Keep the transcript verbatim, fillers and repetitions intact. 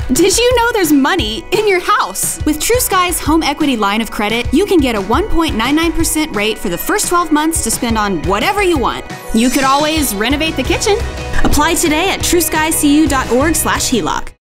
Did you know there's money in your house? With True Sky's home equity line of credit, you can get a one point nine nine percent rate for the first twelve months to spend on whatever you want. You could always renovate the kitchen. Apply today at true sky c u dot org slash H E L O C.